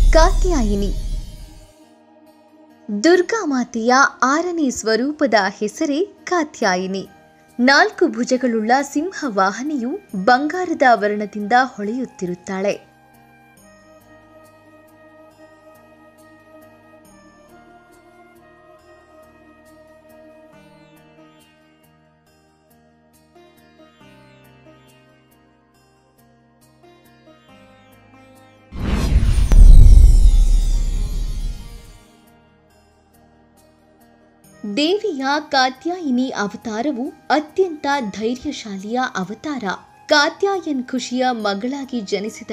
ಕಾತ್ಯಾಯಿನಿ ದುರ್ಗಾ ಮಾತೆಯ 6ನೇ ಸ್ವರೂಪದ ಹೆಸರೇ ಕಾತ್ಯಾಯಿನಿ. 4 ಭುಜಗಳುಳ್ಳ ಸಿಂಹವಾಹಿನಿಯು ಬಂಗಾರದ ವರ್ಣದಿಂದ ಹೊಳೆಯುತ್ತಿರುತ್ತಾಳೆ. ದೇವಿಯ ಕಾತ್ಯಾಯಿನಿ ಅವತಾರವು ಅತ್ಯಂತ ಧೈರ್ಯಶಾಲಿಯ ಅವತಾರ. ಕಾತ್ಯಾಯನ್ ಋಷಿಯ ಮಗಳಾಗಿ ಜನಿಸಿದ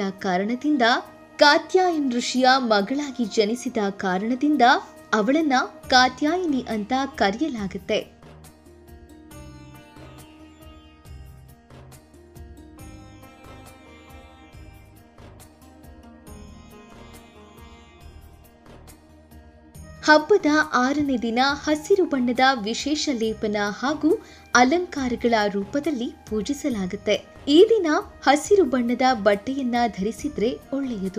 ಕಾರಣದಿಂದ ಅವಳನ್ನ ಕಾತ್ಯಾಯಿನಿ ಅಂತ ಕರೆಯಲಾಗುತ್ತೆ. ಹಬ್ಬದ 6ನೇ ದಿನ ಹಸಿರು ಬಣ್ಣದ ವಿಶೇಷ ಲೇಪನ ಹಾಗೂ ಅಲಂಕಾರಗಳ ರೂಪದಲ್ಲಿ ಪೂಜಿಸಲಾಗುತ್ತೆ. ಈ ದಿನ ಹಸಿರು ಬಣ್ಣದ ಬಟ್ಟೆಯನ್ನ ಧರಿಸಿದ್ರೆ ಒಳ್ಳೆಯದು.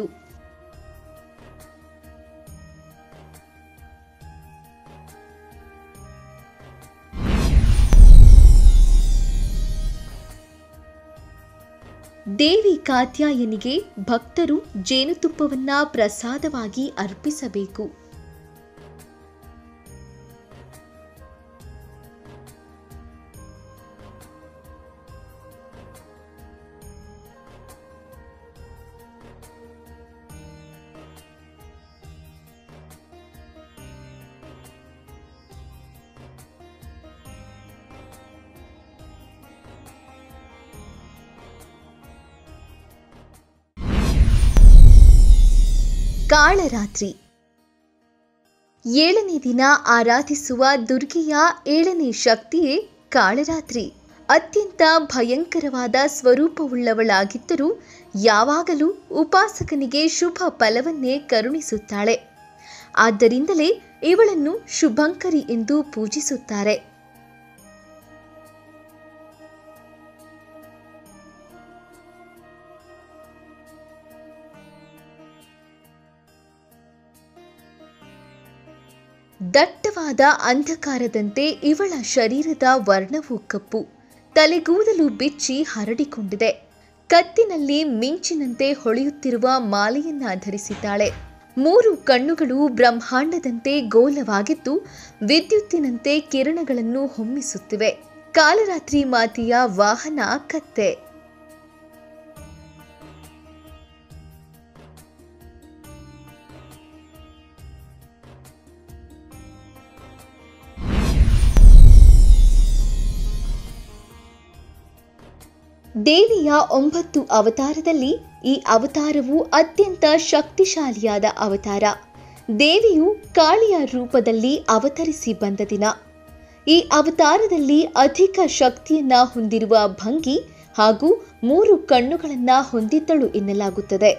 ದೇವಿ ಕಾತ್ಯಾಯನಿಗೆ ಭಕ್ತರು ಜೇನುತುಪ್ಪವನ್ನ ಪ್ರಸಾದವಾಗಿ ಅರ್ಪಿಸಬೇಕು. ಕಾಳರಾತ್ರಿ 7ನೇ ದಿನ ಆರಾಧಿಸುವ ದುರ್ಗೆಯ 7ನೇ ಶಕ್ತಿಯೇ ಕಾಳರಾತ್ರಿ. ಅತ್ಯಂತ ಭಯಂಕರವಾದ ಸ್ವರೂಪವುಳ್ಳವಳಾಗಿದ್ದರೂ ಯಾವಾಗಲೂ ಉಪಾಸಕನಿಗೆ ಶುಭ ಫಲವನ್ನೇ ಕರುಣಿಸುತ್ತಾಳೆ. ಆದ್ದರಿಂದಲೇ ಇವಳನ್ನು ಶುಭಂಕರಿ ಎಂದು ಪೂಜಿಸುತ್ತಾರೆ. ದಟ್ಟವಾದ ಅಂಧಕಾರದಂತೆ ಇವಳ ಶರೀರದ ವರ್ಣವು ಕಪ್ಪು. ತಲೆಗೂದಲು ಬಿಚ್ಚಿ ಹರಡಿಕೊಂಡಿದೆ. ಕತ್ತಿನಲ್ಲಿ ಮಿಂಚಿನಂತೆ ಹೊಳೆಯುತ್ತಿರುವ ಮಾಲೆಯನ್ನ ಧರಿಸಿದ್ದಾಳೆ. 3 ಕಣ್ಣುಗಳು ಬ್ರಹ್ಮಾಂಡದಂತೆ ಗೋಲವಾಗಿದ್ದು ವಿದ್ಯುತ್ತಿನಂತೆ ಕಿರಣಗಳನ್ನು ಹೊಮ್ಮಿಸುತ್ತಿವೆ. ಕಾಳರಾತ್ರಿ ಮಾತೆಯ ವಾಹನ ಕತ್ತೆ. ದೇವಿಯ 9 ಅವತಾರದಲ್ಲಿ ಈ ಅವತಾರವು ಅತ್ಯಂತ ಶಕ್ತಿಶಾಲಿಯಾದ ಅವತಾರ. ದೇವಿಯು ಕಾಳಿಯ ರೂಪದಲ್ಲಿ ಅವತರಿಸಿ ಬಂದ ದಿನ. ಈ ಅವತಾರದಲ್ಲಿ ಅಧಿಕ ಶಕ್ತಿಯನ್ನ ಹೊಂದಿರುವ ಭಂಗಿ ಹಾಗೂ 3 ಕಣ್ಣುಗಳನ್ನ ಹೊಂದಿದ್ದಳು ಎನ್ನಲಾಗುತ್ತದೆ.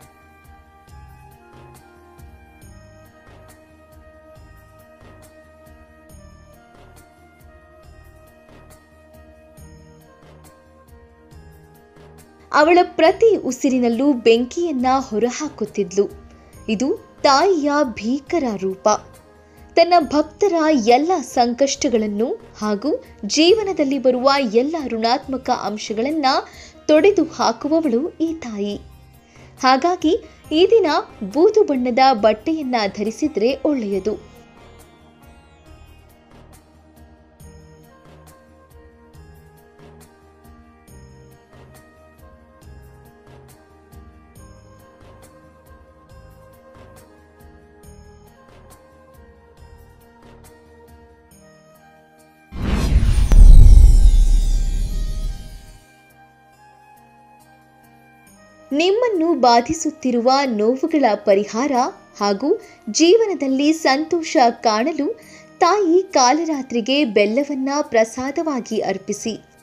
ಅವಳ ಪ್ರತಿ ಉಸಿರಿನಲ್ಲೂ ಬೆಂಕಿಯನ್ನ ಹೊರಹಾಕುತ್ತಿದ್ಲು. ಇದು ತಾಯಿಯ ಭೀಕರ ರೂಪ. ತನ್ನ ಭಕ್ತರ ಎಲ್ಲ ಸಂಕಷ್ಟಗಳನ್ನು ಹಾಗೂ ಜೀವನದಲ್ಲಿ ಬರುವ ಎಲ್ಲ ಋಣಾತ್ಮಕ ಅಂಶಗಳನ್ನ ತೊಡೆದು ಹಾಕುವವಳು ಈ ತಾಯಿ. ಹಾಗಾಗಿ ಈ ದಿನ ಬೂದು ಬಣ್ಣದ ಬಟ್ಟೆಯನ್ನ ಧರಿಸಿದ್ರೆ ಒಳ್ಳೆಯದು. ನಿಮ್ಮನ್ನು ಬಾಧಿಸುತ್ತಿರುವ ನೋವುಗಳ ಪರಿಹಾರ ಹಾಗೂ ಜೀವನದಲ್ಲಿ ಸಂತೋಷ ಕಾಣಲು ತಾಯಿ ಕಾಳರಾತ್ರಿಗೆ ಬೆಲ್ಲವನ್ನ ಪ್ರಸಾದವಾಗಿ ಅರ್ಪಿಸಿ.